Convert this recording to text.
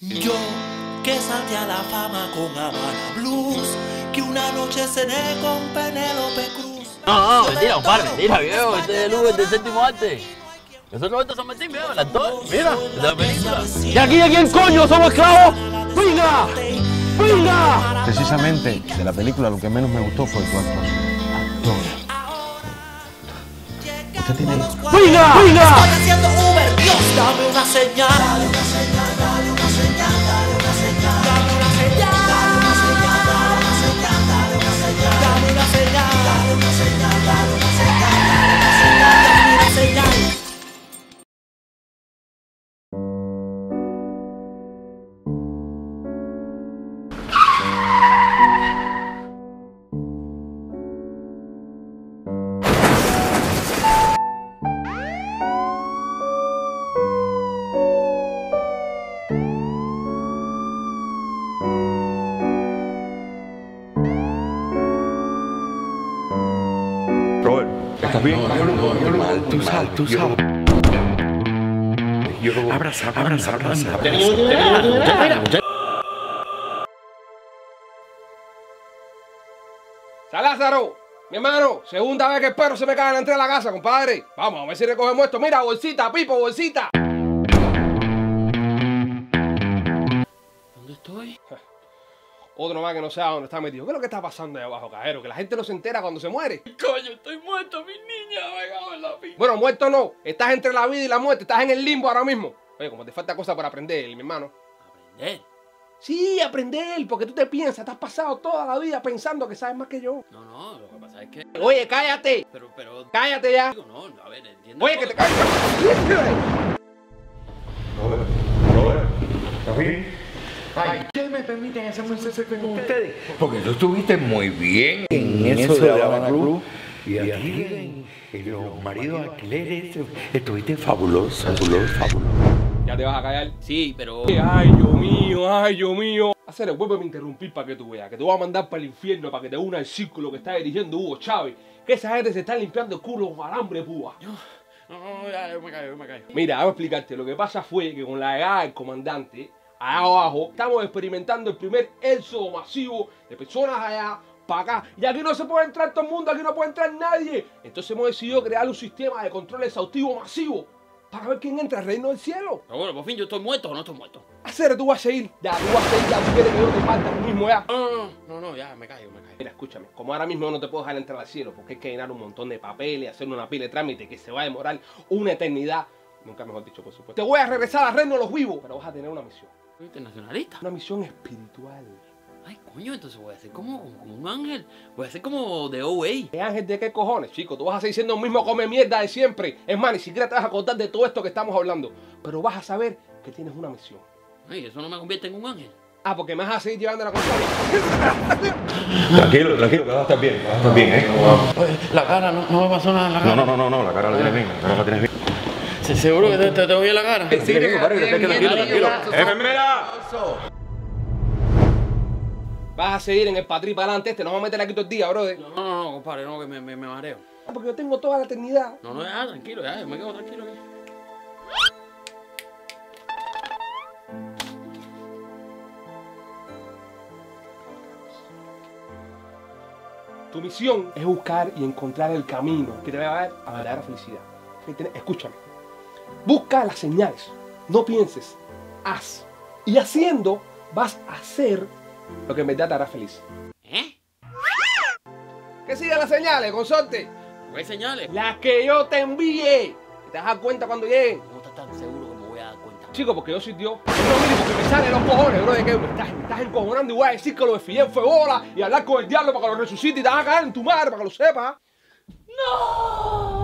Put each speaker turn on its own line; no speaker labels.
Yo que salté a la fama con Habana Blues, que una noche cené con Penélope Cruz.
No, mentira, compadre, mentira, viejo. Este es el Uber del séptimo arte. Eso no es de San Martín, viejo, el actor. Mira, de la película. ¿Y aquí de quién coño somos esclavos? ¡Venga! ¡Venga!
Precisamente, de la película lo que menos me gustó fue tu actuación. Usted tiene...
¡Venga! ¡Venga!
Estoy haciendo Uber, Dios, dame una señal. Dame una señal, dame una señal, dame una señal, dame una señal, dame una señal, dame una señal, dame una señal, dame una señal, dame una señal, dame una señal, dame una señal.
Robert, ¿estás bien?
Normal, tú sabes.
Abraza.
Lázaro, mi hermano, segunda vez que el perro se me cae en la entrada de la casa, compadre. Vamos, a ver si recogemos esto. Mira, bolsita, Pipo, bolsita.
¿Dónde estoy?
Otro más que no sabe dónde está metido. ¿Qué es lo que está pasando ahí abajo, cajero? Que la gente no se entera cuando se muere.
Coño, estoy muerto, mi niña. Me cago en la pista.
Bueno, muerto no. Estás entre la vida y la muerte. Estás en el limbo ahora mismo. Oye, como te falta cosas para aprender, mi hermano.
¿Aprender?
Sí, aprender, porque tú te piensas, te has pasado toda la vida pensando que sabes más que yo.
No, lo que pasa es que...
Oye, cállate.
Pero...
Cállate ya.
Digo, no, a ver, entiendo.
Oye, que te calles.
Robert, ¿estás bien? Ay, ¿qué me permiten hacer un CCP con ustedes? Porque tú estuviste muy bien en eso de la Habana Club. Y aquí en los maridos alquileres estuviste fabuloso.
Ya te vas a callar.
Sí, pero...
Ay, Dios mío. Hacer, vuélveme a interrumpir para que tú veas. Que te voy a mandar para el infierno para que te una el círculo que está dirigiendo Hugo Chávez. Que esa gente se está limpiando el culo con alambre púa.
No, ya, yo me callo.
Mira, voy a explicarte. Lo que pasa fue que con la llegada del comandante, allá abajo, estamos experimentando el primer éxodo masivo de personas allá para acá. Y aquí no se puede entrar todo el mundo, aquí no puede entrar nadie. Entonces hemos decidido crear un sistema de control exhaustivo masivo para ver quién entra al reino del cielo.
Pero bueno, por fin, ¿yo estoy muerto o no estoy muerto?
Hacer, tú vas a seguir. Ya, tú quieres que yo te parta tú mismo ya.
No, ya, me callo.
Mira, escúchame, como ahora mismo no te puedo dejar entrar al cielo porque hay que llenar un montón de papeles, hacer una pila de trámite que se va a demorar una eternidad. Nunca mejor dicho, por supuesto. Te voy a regresar al reino de los vivos, pero vas a tener una misión.
¿Soy internacionalista?
Una misión espiritual.
Ay, coño, entonces voy a ser como un ángel. Voy a ser como de OA.
¿Qué ángel de qué cojones, chico? Tú vas a seguir siendo el mismo come mierda de siempre. Es más, ni siquiera te vas a acordar de todo esto que estamos hablando. Pero vas a saber que tienes una misión.
Ay, eso no me convierte en un ángel.
Ah, porque me vas a seguir llevando la contraria.
Tranquilo, que vas a estar bien,
Oye, la cara, no me pasó nada en la cara.
No, la cara la tienes bien,
¿Sí, seguro que te tengo bien la cara?
Sí, tranquilo. ¡Enfermera!
Vas a seguir en el patrí para adelante no vamos a meter aquí todo el día, brother.
No, compadre, no, que me mareo.
Porque yo tengo toda la eternidad.
No, ya, tranquilo, ya, yo me quedo tranquilo aquí.
Tu misión es buscar y encontrar el camino que te va a llevar a la verdadera felicidad. Escúchame. Busca las señales. No pienses. Haz. Y haciendo vas a hacer lo que en verdad te hará feliz.
¿Eh?
¿Qué siguen las señales, consorte?
¿Qué señales?
Las que yo te envíe. Te das cuenta cuando lleguen.
No estás tan seguro que me voy a dar cuenta.
Chico, porque yo soy Dios. No, mire, porque me salen los cojones, bro. ¿De qué? Me estás encojonando y voy a decir que lo de Fidel fue bola y hablar con el diablo para que lo resucite y te vas a caer en tu madre para que lo sepas.
¡No!